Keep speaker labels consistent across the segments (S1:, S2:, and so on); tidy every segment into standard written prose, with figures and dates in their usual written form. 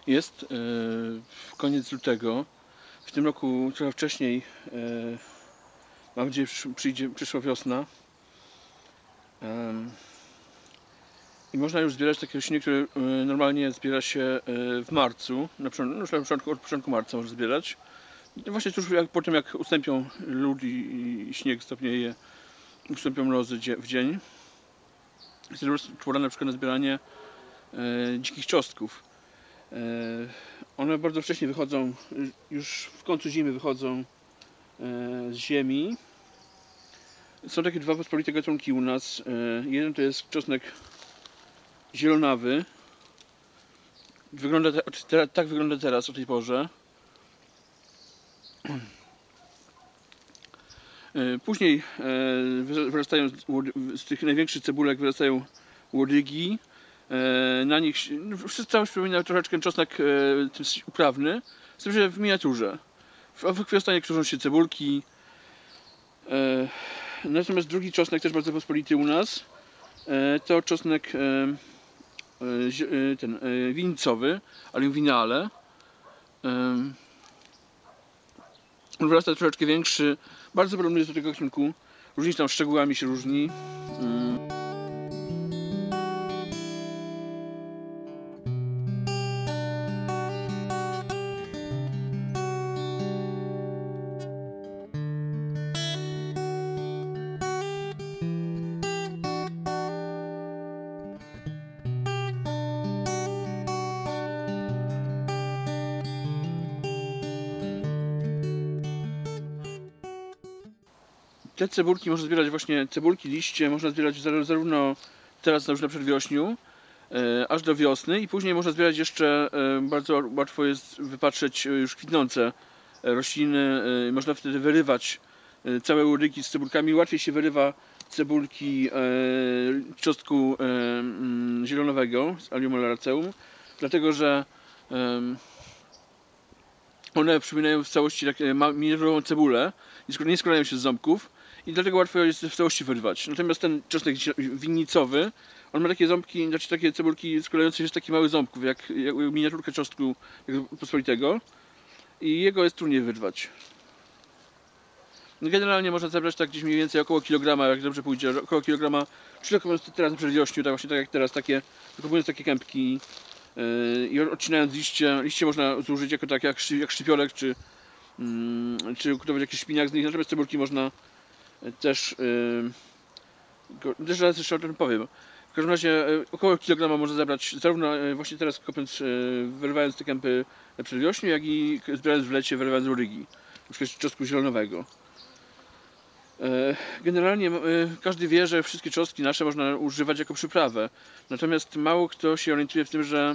S1: Jest koniec lutego. W tym roku trochę wcześniej, mam nadzieję, przyszła wiosna. I można już zbierać takie rośliny, które normalnie zbiera się w marcu. Od początku marca można zbierać. I właśnie tuż po tym, jak ustąpią lód i śnieg stopnieje, ustąpią mrozy w dzień. Jest pora na przykład na zbieranie dzikich czosnków. One bardzo wcześnie wychodzą, już w końcu zimy wychodzą z ziemi. Są takie dwa pospolite gatunki u nas. Jeden to jest czosnek zielonawy. Tak wygląda teraz o tej porze. Później wyrastają z tych największych cebulek wyrastają łodygi. Na nich całość przypomina troszeczkę czosnek uprawny, z tym, że w miniaturze. W kwiostanie krzyżą się cebulki. Natomiast drugi czosnek, też bardzo pospolity u nas, to czosnek winicowy, aluminiale. On wyrasta troszeczkę większy, bardzo podobny jest do tego gatunku. Różni tam szczegółami się różni. Te cebulki można zbierać właśnie, cebulki, liście można zbierać zarówno teraz już na przedwiośniu, aż do wiosny, i później można zbierać jeszcze, bardzo łatwo jest wypatrzeć już kwitnące rośliny. Można wtedy wyrywać całe łodygi z cebulkami. Łatwiej się wyrywa cebulki czosnku zielonowego z Allium oleraceum, dlatego że one przypominają w całości miniaturową cebulę, nie składają się z ząbków i dlatego łatwo jest w całości wyrwać. Natomiast ten czosnek winnicowy, on ma takie ząbki, znaczy takie cebulki składające się z takich małych ząbków, jak miniaturkę czosnku pospolitego, i jego jest trudniej wyrwać. Generalnie można zebrać tak gdzieś mniej więcej około kilograma, jak dobrze pójdzie, około kilograma, przylepując teraz na przedwiośniu, tak właśnie tak jak teraz, wykopując takie kępki i odcinając liście można zużyć jako tak jak szczypiorek, czy kupować jakiś szpiniak z nich. Natomiast cebulki można też raz jeszcze o tym powiem. W każdym razie około kilograma można zebrać, zarówno właśnie teraz kopiąc, wyrywając te kępy na przedwiośniu, jak i zbierając w lecie, wyrywając łodygi, na przykład czosnku zielonego. Generalnie każdy wie, że wszystkie czosnki nasze można używać jako przyprawę. Natomiast mało kto się orientuje w tym, że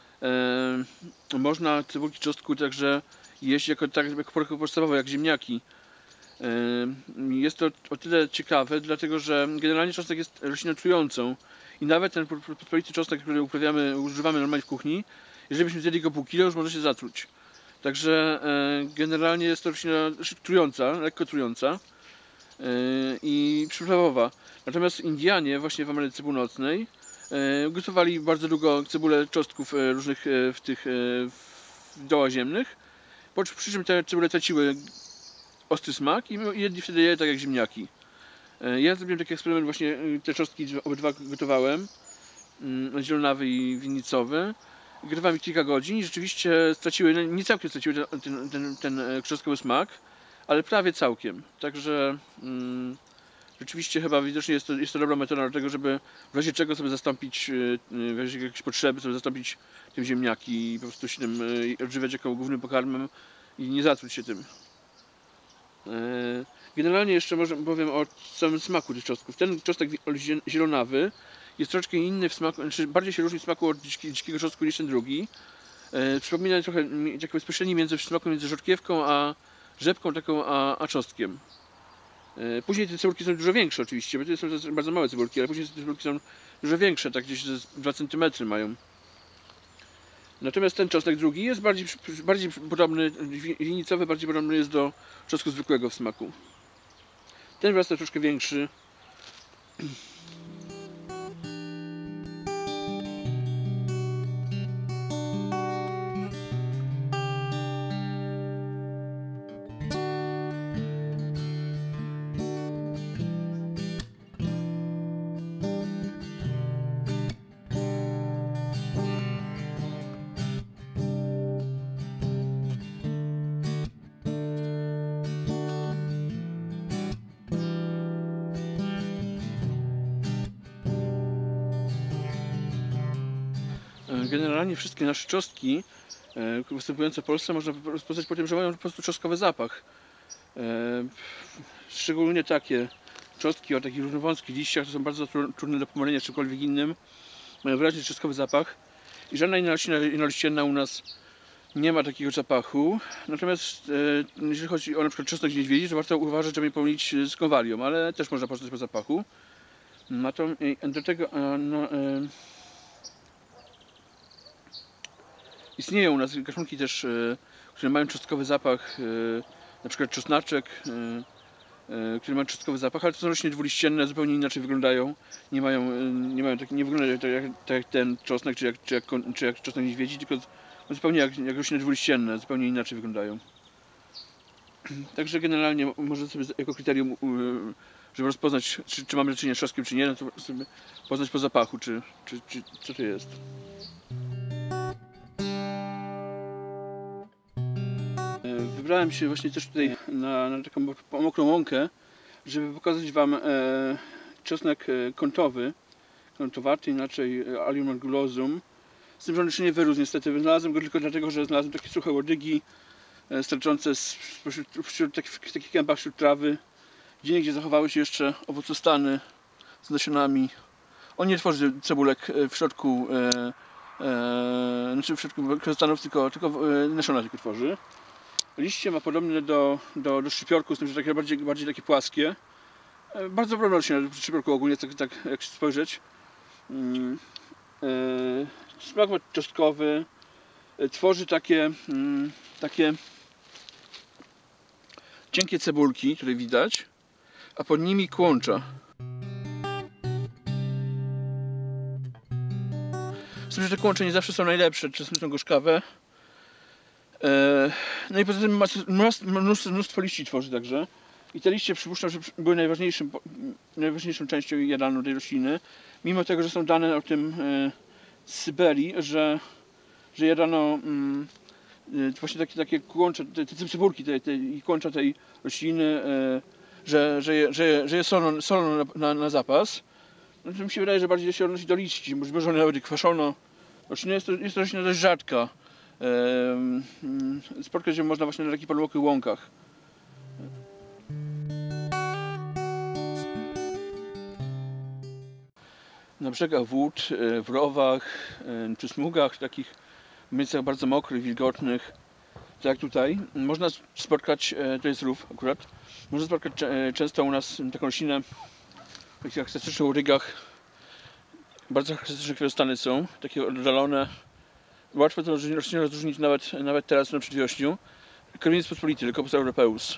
S1: można cebulki czosnku także jeść jako podstawowe, jak ziemniaki. Jest to o tyle ciekawe, dlatego że generalnie czosnek jest rośliną trującą i nawet ten pospolity czosnek, który używamy normalnie w kuchni, jeżeli byśmy zjedli go pół kilo, już może się zatruć. Także generalnie jest to roślina trująca, lekko trująca i przyprawowa. Natomiast Indianie właśnie w Ameryce Północnej gotowali bardzo długo cebulę czosnków różnych w tych dołach ziemnych, przy czym te cebule traciły ostry smak i jedli wtedy je tak jak ziemniaki. Ja zrobiłem taki eksperyment, właśnie te czosnki obydwa gotowałem, zielonawy i winnicowy. Gotowałem ich kilka godzin i rzeczywiście straciły, nie całkiem straciły ten czosnkowy smak, ale prawie całkiem. Także rzeczywiście chyba widocznie jest to dobra metoda do tego, żeby w razie czego sobie zastąpić, w razie jakiejś potrzeby sobie zastąpić tym ziemniaki i po prostu się tym odżywiać jako głównym pokarmem i nie zatruć się tym. Generalnie jeszcze może powiem o samym smaku tych czosnków. Ten czosnek zielonawy jest troszeczkę inny w smaku, znaczy bardziej się różni w smaku od dzikiego czosnku niż ten drugi. Przypomina trochę jakieś bezpośrednie smaku między rzodkiewką a rzepką taką a czosnkiem. Później te cebulki są dużo większe oczywiście, bo to są bardzo małe cebulki, ale później te cebulki są dużo większe, tak gdzieś 2 cm mają. Natomiast ten czosnek drugi jest bardziej podobny, winnicowy, bardziej podobny jest do czosnku zwykłego w smaku. Ten wyrasta troszkę większy. generalnie wszystkie nasze czosnki występujące w Polsce można rozpoznać po tym, że mają po prostu czosnkowy zapach. Szczególnie takie czosnki o takich różnowąskich liściach, to są bardzo trudne do pomylenia z czymkolwiek innym. Mają wyraźnie czosnkowy zapach i żadna inna roślina liścienna u nas nie ma takiego zapachu. Natomiast jeżeli chodzi o na przykład czosnek niedźwiedzi, to warto uważać, żeby nie pomylić z konwalią, ale też można poznać po zapachu. Do tego istnieją u nas gatunki też, które mają czosnkowy zapach, na przykład czosnaczek, które mają czosnkowy zapach, ale to są rośliny dwuliścienne, zupełnie inaczej wyglądają. Nie wyglądają tak jak ten czosnek, czy jak czosnek niedźwiedzi, tylko zupełnie jak rośliny dwuliścienne, zupełnie inaczej wyglądają. Także generalnie można sobie jako kryterium, żeby rozpoznać, czy mamy do czynienia z trzoskiem, czy nie, no to sobie poznać po zapachu, czy co to jest. Wybrałem się właśnie też tutaj na taką mokrą łąkę, żeby pokazać Wam czosnek kątowaty, inaczej Allium angulosum. Z tym, że on jeszcze nie wyrósł niestety. Znalazłem go tylko dlatego, że znalazłem takie suche łodygi sterczące wśród takich kępach, wśród trawy. Gdzieniegdzie zachowały się jeszcze owocostany z nasionami. On nie tworzy cebulek w środku, znaczy w środku stanów, tylko nasiona tylko tworzy. Liście ma podobne do szczypiorku, z tym, że takie bardziej takie płaskie. Bardzo podobne rośliny do szczypiorku ogólnie, tak jak się spojrzeć. Smak czosnkowy. Tworzy takie cienkie cebulki, które widać, a pod nimi kłącza. Z tym, że te kłącze nie zawsze są najlepsze, czasem są gorzkawe. No i poza tym mnóstwo liści tworzy także. I te liście, przypuszczam, że były najważniejszą częścią jadalną tej rośliny. Mimo tego, że są dane o tym z Syberii, że jadano właśnie takie kłącze, te cebulki i kłącza tej rośliny, że je solą na zapas. No to mi się wydaje, że bardziej się odnosi do liści, może one nawet kwaszono. Roślina jest to roślina dość rzadka. Spotkać się można właśnie na takich podmokłych łąkach. Na brzegach wód, w rowach czy smugach, takich miejscach bardzo mokrych, wilgotnych, tak jak tutaj, można spotkać, to jest rów akurat, można spotkać często u nas taką roślinę w takich charakterystycznych łodygach. Bardzo charakterystyczne kwiatostany są, takie oddalone. Łatwo tę roślinę rozróżnić nawet teraz na przedwiośniu. Korwinus pospolity, Lycopus europaeus.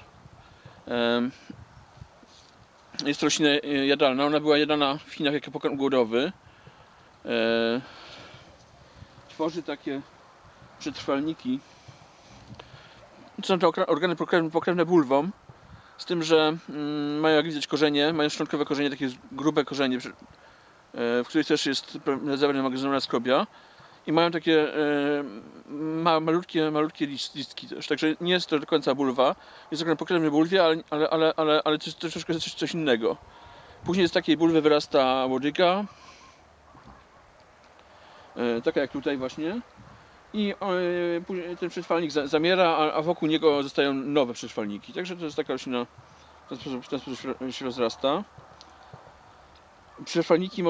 S1: Jest to roślina jadalna. Ona była jadana w Chinach jako pokarm głodowy. Tworzy takie przetrwalniki. Są to organy pokrewne bulwom. Z tym, że mają, jak widać, korzenie, mają szczątkowe korzenie, takie grube korzenie, w których też jest zawarta magazynowana skrobia. I mają takie malutkie listki też. Także nie jest to do końca bulwa. Jest organ pokrewny bulwie, ale to jest troszeczkę coś innego. Później z takiej bulwy wyrasta łodyga. Taka jak tutaj właśnie. I później ten przetrwalnik zamiera, a wokół niego zostają nowe przetrwalniki. Także to jest taka roślina, w ten sposób się rozrasta. Te przetrwalniki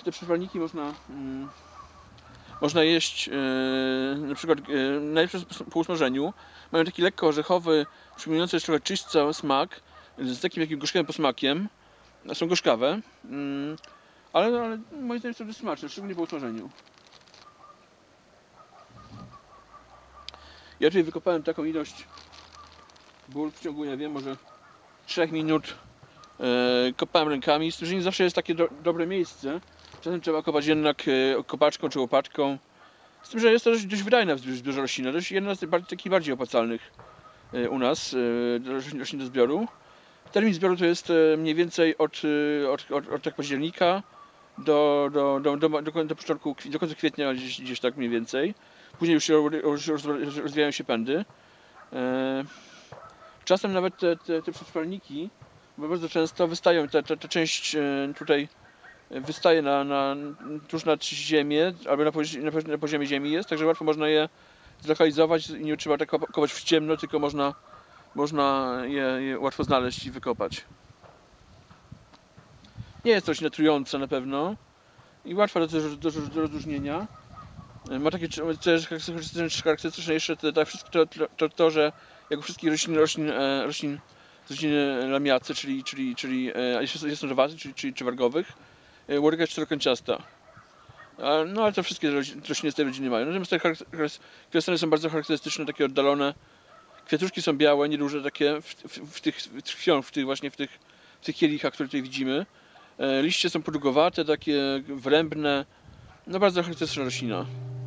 S1: można jeść na przykład najlepsze po usmażeniu. Mają taki lekko orzechowy, przypominający jeszcze trochę czyśćca smak, z takim jakimś gorzkawym posmakiem. Są gorzkawe, ale moim zdaniem są dość smaczne, szczególnie po usmażeniu. Ja tutaj wykopałem taką ilość bulw w ciągu, nie wiem, może 3 minut. Kopałem rękami, z tym, że nie zawsze jest takie dobre miejsce. Czasem trzeba kopać jednak kopaczką czy łopatką. Z tym, że jest to dość wydajna w zbiorze roślina. To jest jedna z takich bardziej opłacalnych u nas roślin do zbioru. Termin zbioru to jest mniej więcej od października do początku, do końca kwietnia gdzieś tak mniej więcej. Później już rozwijają się pędy. Czasem nawet te przetrwalniki, bo bardzo często wystają ta część tutaj wystaje tuż nad ziemię, albo na poziomie ziemi jest, także łatwo można je zlokalizować i nie trzeba tak kopać w ciemno, tylko można je łatwo znaleźć i wykopać. Nie jest to roślina trująca na pewno i łatwa do rozróżnienia. Ma takie charakterystyczne jeszcze to, że jak u wszystkich roślin z rodziny lamiacy, czyli jasnożowaty, czy wargowych, łodyga jest czterokończasta. No ale to wszystkie rośliny z tej rodziny mają. Natomiast te kwiatostany są bardzo charakterystyczne, takie oddalone. Kwiatuszki są białe, nieduże takie w tych kielichach, które tutaj widzimy. Liście są podługowate, takie wrębne. No bardzo charakterystyczna roślina.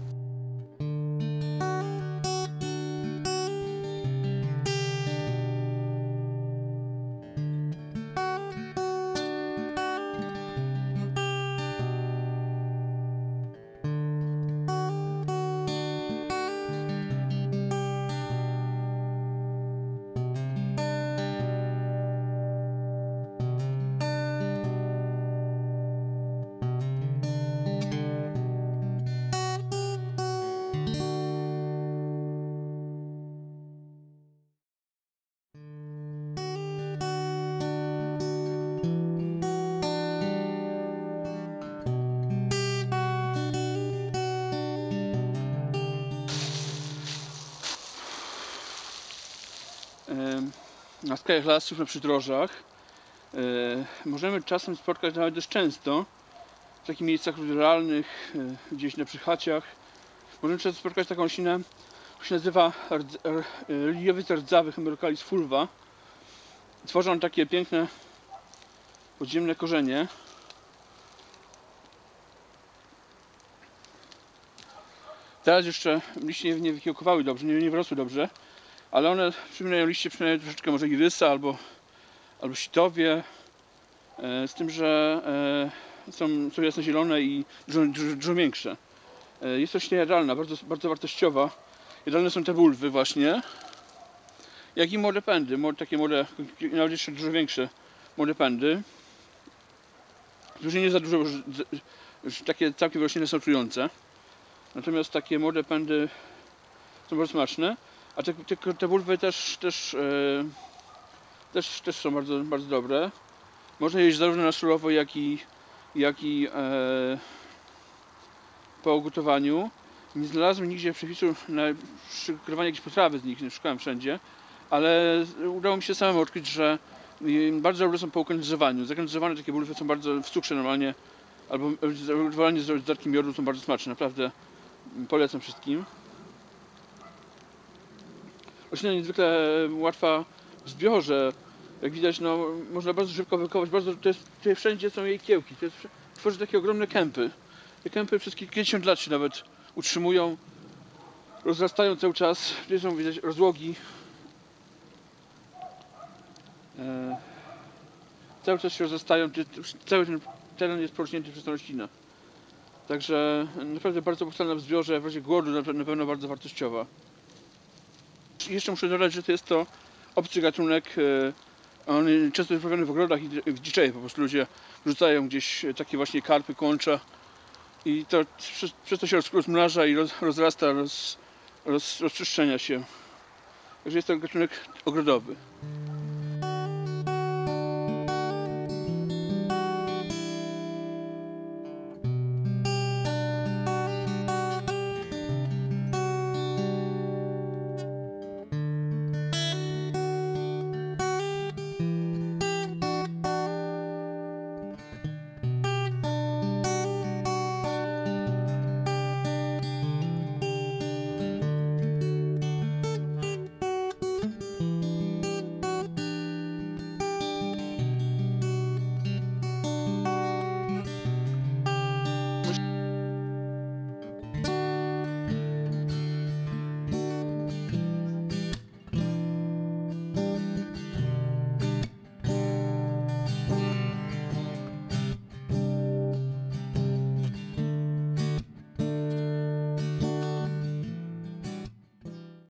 S1: Na skrajach lasów, na przydrożach możemy czasem spotkać nawet dość często w takich miejscach ruralnych, gdzieś na przychaciach. Możemy często spotkać taką roślinę, która się nazywa liliowiec rdzawy Hemerocalis fulva. Tworzą takie piękne podziemne korzenie. Teraz jeszcze liście nie wykiełkowały dobrze, nie wyrosły dobrze, ale one przypominają troszeczkę może irysa albo sitowie, z tym, że są jasnozielone i dużo większe. Jest to roślina jadalna, bardzo wartościowa. Jadalne są te bulwy właśnie, jak i młode pędy, nawet jeszcze dużo większe młode pędy. Już nie za dużo, już takie całkiem rośliny są trujące. Natomiast takie młode pędy są bardzo smaczne, a te bulwy też są bardzo dobre. Można jeść zarówno na surowo, jak i po ugotowaniu. Nie znalazłem nigdzie przepisu na przygotowanie jakiejś potrawy z nich, nie szukałem wszędzie, ale udało mi się samemu odkryć, że bardzo dobre są po ukondyzowaniu. Zakondyzowane takie bulwy są bardzo w cukrze normalnie, albo ewentualnie z dodatkiem miodu są bardzo smaczne, naprawdę polecam wszystkim. Roślina niezwykle łatwa w zbiorze. Jak widać, no, można bardzo szybko wykopać. Tutaj wszędzie są jej kiełki. Tworzy takie ogromne kępy. Te kępy przez kilkadziesiąt lat się nawet utrzymują. Rozrastają cały czas. Tutaj są widać rozłogi. Cały czas się rozrastają. Cały ten teren jest porośnięty przez tę roślinę. Także naprawdę bardzo powszechna w zbiorze. W razie głodu na pewno bardzo wartościowa. Jeszcze muszę dodać, że to jest to obcy gatunek. On często jest uprawiany w ogrodach i dziczeje. Po prostu ludzie rzucają gdzieś takie właśnie karpy, kłącza i to przez to się rozmnaża i rozrasta, rozczyszczenia się. Także jest to gatunek ogrodowy.